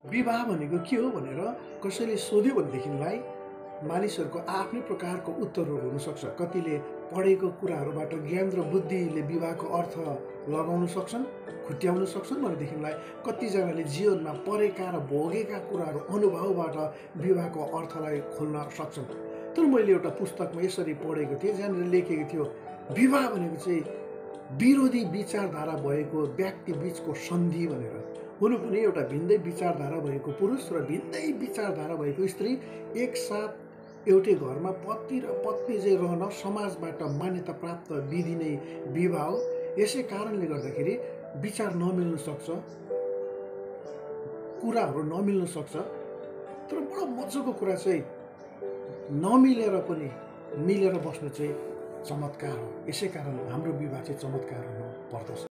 विवाह भनेको के हो भनेर कसैले सोध्यो भनेदेखिलाई मानिसहरूको आफ्नै प्रकारको उत्तरहरू हुनसक्छ। कतिले पढेको कुराहरूबाट ज्ञान र बुद्धिले विवाहको अर्थ लगाउन सक्छन्, खुट्याउन सक्छन् भनेदेखिलाई कतिजनाले जीवनमा परेका र भोगेका कुराहरू अनुभवबाट विवाहको अर्थलाई खोल्न सक्छन्। तर मैले एउटा पुस्तकमा यसरी पढेको थिएँ जहाँनिर लेखेको थियो विवाह भनेको चाहिँ विरोधी विचारधारा भएको व्यक्ति बीचको सन्धि भनेर। हुनु पनि एउटा भिन्दै विचारधारा भएको पुरुष र भिन्दै विचारधारा भएको स्त्री एकसाथ एउटै घरमा पति र पत्नी चाहिँ रहन समाजबाट मान्यता प्राप्त विधि नै विवाह हो। यसै कारणले गर्दाखेरि विचार नमिल्न सक्छ, कुराहरू नमिल्न सक्छ। तर बडो मजाको कुरा चाहिँ नमिलेर पनि मिलेर बस्नु चाहिँ चमत्कार हो। यसै कारण हाम्रो विवाह चाहिँ चमत्कार हुन पर्दछ।